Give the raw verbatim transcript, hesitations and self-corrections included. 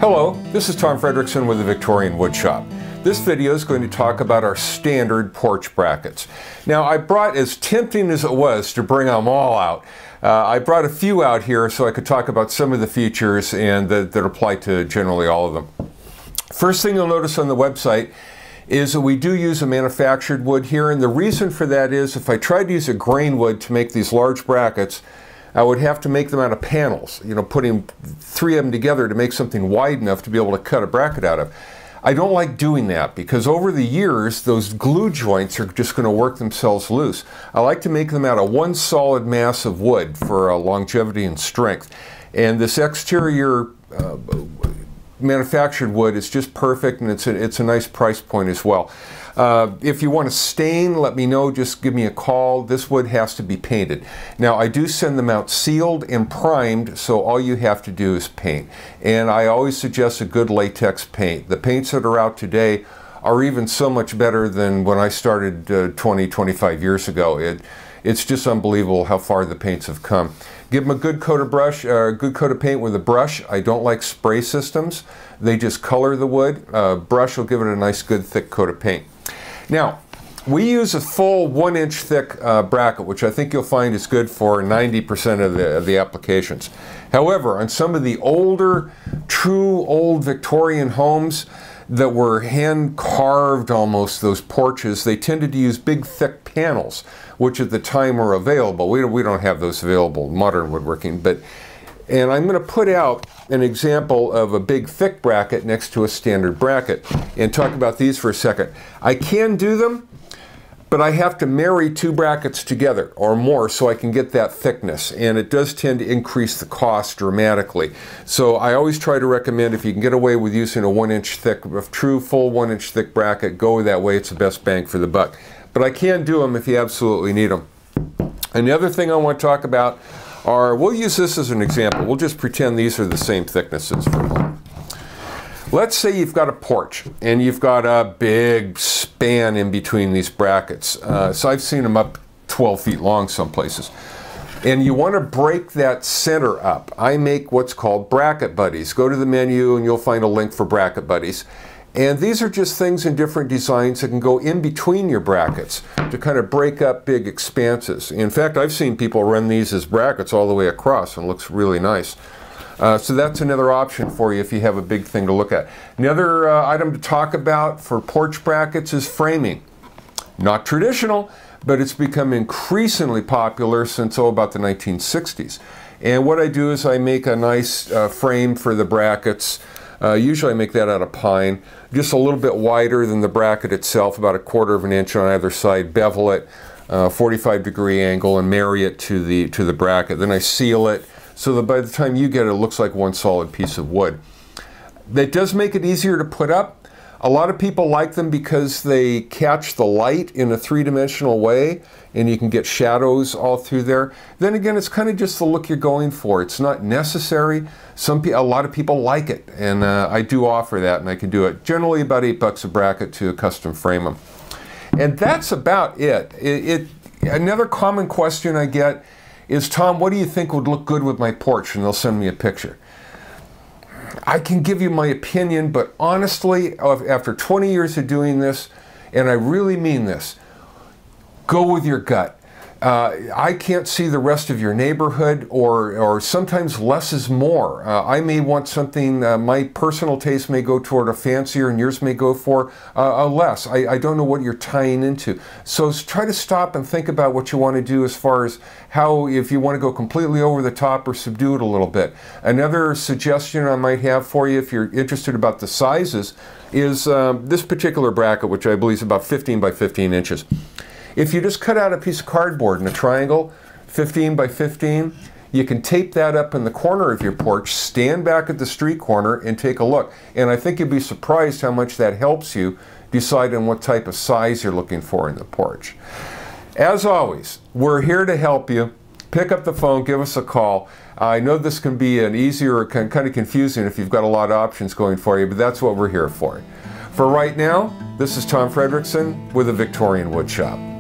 Hello, this is Tom Fredrickson with the Victorian Woodshop. This video is going to talk about our standard porch brackets. Now, I brought, as tempting as it was to bring them all out, uh, I brought a few out here so I could talk about some of the features and that, that apply to generally all of them. First thing you'll notice on the website is that we do use a manufactured wood here, and the reason for that is if I tried to use a grain wood to make these large brackets, I would have to make them out of panels, you know, putting three of them together to make something wide enough to be able to cut a bracket out of. I don't like doing that because over the years, those glue joints are just going to work themselves loose. I like to make them out of one solid mass of wood for uh, longevity and strength. And this exterior uh, manufactured wood is just perfect, and it's a, it's a nice price point as well. Uh, if you want to stain, let me know, just give me a call. This wood has to be painted. Now, I do send them out sealed and primed, so all you have to do is paint. And I always suggest a good latex paint. The paints that are out today are even so much better than when I started uh, twenty, twenty-five years ago. It, it's just unbelievable how far the paints have come. Give them a good coat of brush, or a good coat of paint with a brush. I don't like spray systems. They just color the wood. Uh, brush will give it a nice, good, thick coat of paint. Now, we use a full one inch thick uh, bracket, which I think you'll find is good for ninety percent of the, of the applications. However, on some of the older, true old Victorian homes that were hand carved almost, those porches, they tended to use big thick panels, which at the time were available. We don't, we don't have those available in modern woodworking, but and I'm going to put out an example of a big thick bracket next to a standard bracket and talk about these for a second. I can do them, but I have to marry two brackets together or more so I can get that thickness, and it does tend to increase the cost dramatically. So I always try to recommend, if you can get away with using a one inch thick, a true full one inch thick bracket, go that way. It's the best bang for the buck. But I can do them if you absolutely need them. And the other thing I want to talk about are, we'll use this as an example. We'll just pretend these are the same thicknesses for a moment. Let's say you've got a porch and you've got a big span in between these brackets. Uh, so I've seen them up twelve feet long some places. And you want to break that center up. I make what's called bracket buddies. Go to the menu and you'll find a link for bracket buddies. And these are just things in different designs that can go in between your brackets to kind of break up big expanses. In fact, I've seen people run these as brackets all the way across, and it looks really nice. Uh, so that's another option for you if you have a big thing to look at. Another uh, item to talk about for porch brackets is framing. Not traditional, but it's become increasingly popular since, oh, about the nineteen sixties. And what I do is I make a nice uh, frame for the brackets. Uh, usually I make that out of pine, just a little bit wider than the bracket itself, about a quarter of an inch on either side, bevel it, uh, forty-five degree angle, and marry it to the, to the bracket. Then I seal it so that by the time you get it, it looks like one solid piece of wood. That does make it easier to put up. A lot of people like them because they catch the light in a three-dimensional way, and you can get shadows all through there. Then again, it's kind of just the look you're going for. It's not necessary. Some a lot of people like it, and uh, I do offer that, and I can do it. Generally about eight bucks a bracket to custom frame them. And that's about it. It, it. Another common question I get is, Tom, what do you think would look good with my porch? And they'll send me a picture. I can give you my opinion, but honestly, after twenty years of doing this, and I really mean this, go with your gut. Uh, I can't see the rest of your neighborhood, or, or sometimes less is more. Uh, I may want something, uh, my personal taste may go toward a fancier and yours may go for uh, a less. I, I don't know what you're tying into. So try to stop and think about what you want to do as far as how, if you want to go completely over the top or subdue it a little bit. Another suggestion I might have for you, if you're interested about the sizes, is um, this particular bracket, which I believe is about fifteen by fifteen inches. If you just cut out a piece of cardboard in a triangle, fifteen by fifteen, you can tape that up in the corner of your porch, stand back at the street corner, and take a look. And I think you'd be surprised how much that helps you decide on what type of size you're looking for in the porch. As always, we're here to help you. Pick up the phone, give us a call. I know this can be an easier or kind of confusing if you've got a lot of options going for you, but that's what we're here for. For right now, this is Tom Fredrickson with the Victorian Woodshop.